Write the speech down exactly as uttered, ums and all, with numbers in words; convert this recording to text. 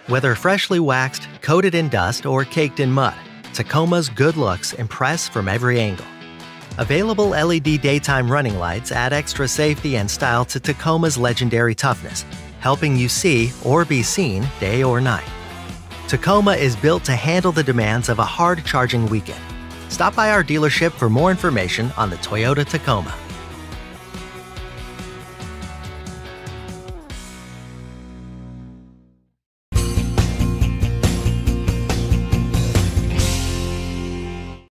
Whether freshly waxed, coated in dust, or caked in mud, Tacoma's good looks impress from every angle. Available L E D daytime running lights add extra safety and style to Tacoma's legendary toughness, helping you see or be seen day or night. Tacoma is built to handle the demands of a hard-charging weekend. Stop by our dealership for more information on the Toyota Tacoma.